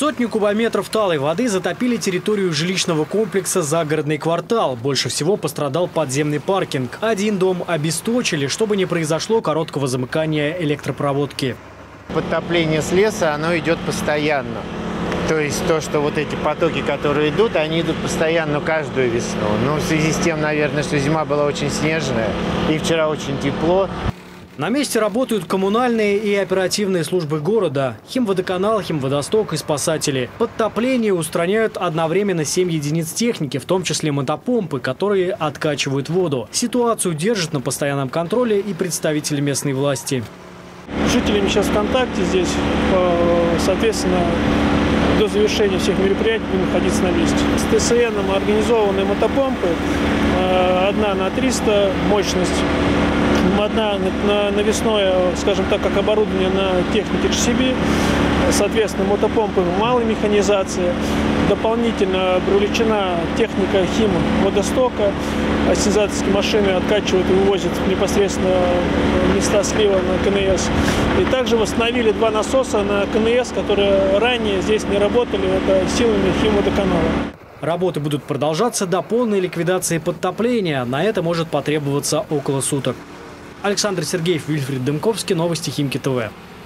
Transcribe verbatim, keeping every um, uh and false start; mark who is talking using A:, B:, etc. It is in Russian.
A: Сотни кубометров талой воды затопили территорию жилищного комплекса «Загородный квартал». Больше всего пострадал подземный паркинг. Один дом обесточили, чтобы не произошло короткого замыкания электропроводки.
B: Подтопление с леса, оно идет постоянно. То есть то, что вот эти потоки, которые идут, они идут постоянно каждую весну. Ну, в связи с тем, наверное, что зима была очень снежная и вчера очень тепло.
A: На месте работают коммунальные и оперативные службы города, Химводоканал, Химводосток и спасатели. Подтопление устраняют одновременно семь единиц техники, в том числе мотопомпы, которые откачивают воду. Ситуацию держат на постоянном контроле и представители местной власти.
C: Жителями сейчас в контакте здесь, соответственно, до завершения всех мероприятий будем находиться на месте. С ТСНом организованы мотопомпы, одна на триста мощность. Одна навесное, скажем так, как оборудование на технике джи си би, соответственно, мотопомпы малой механизации. Дополнительно привлечена техника Химводостока. Ассенизаторские машины откачивают и вывозят непосредственно места слива на ка эн эс. И также восстановили два насоса на ка эн эс, которые ранее здесь не работали, это силами Химводоканала.
A: Работы будут продолжаться до полной ликвидации подтопления. На это может потребоваться около суток. Александр Сергеев, Вильфред Дымковский, новости Химки ТВ.